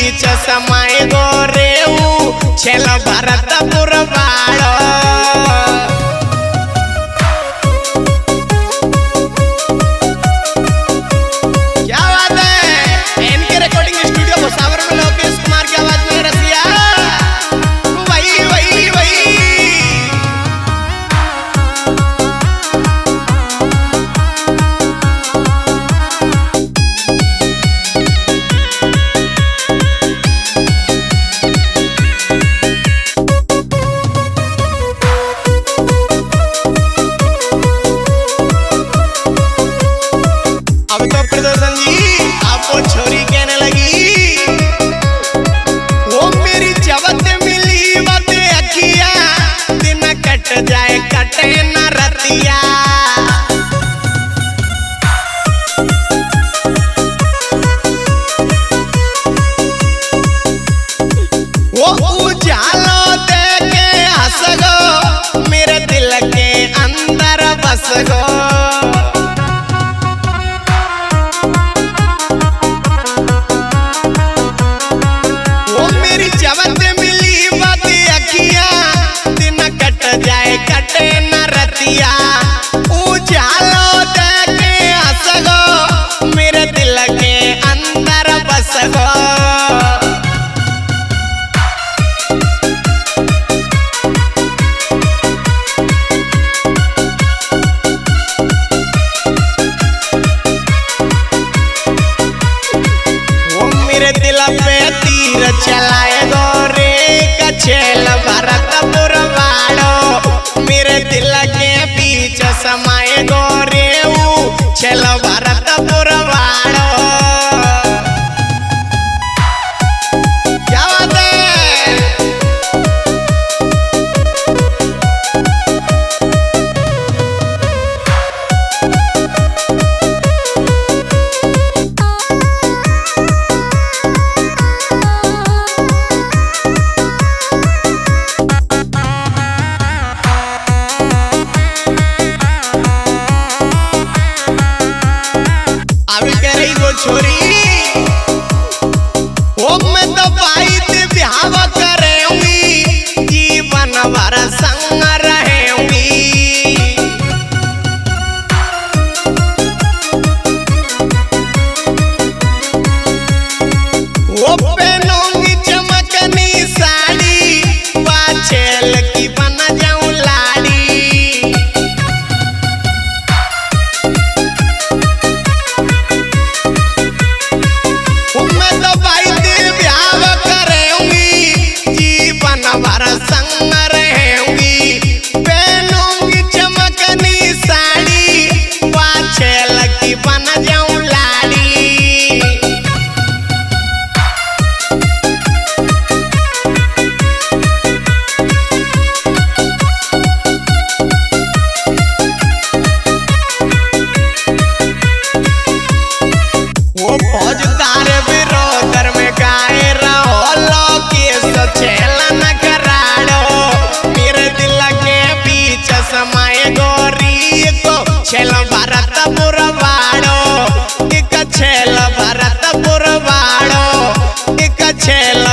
बीच समय गोरे छेल भरतपुर बाड़ो। छोरी कहने लगी वो मेरी जबत मिली बाते अखिया दिन कट जाए कटे न रतिया। वो उजालो दे के हंस गो मेरे दिल के अंदर बस गो। कटे न रतिया उजालो दे के हंस गो मेरे दिल के अंदर बस गो। वो मेरे दिल पे तीर चलाए गो रे कछेल भरतपुर बाड़ो। मेरे दिल के बीच समय गोरे छेल भरतपुर बाड़ो। क्या बात है? छोरी वो मैं तो बाइत ब्याह करेंगी जीवन भर संग रहेंगी। वो पहनूंगी चमकनी साड़ी बाछेल की बन जाऊं लाड़ी। संग रहेंगी पहनूंगी चमकनी साड़ी बाछेल की बन जाऊं लाड़ी। वो फौजदार विरोधर में गाए रहो लोकेश छेल न समय गोरी को छेल भरतपुर बाड़ो। एक छेल भरतपुर बाड़ो एक छेल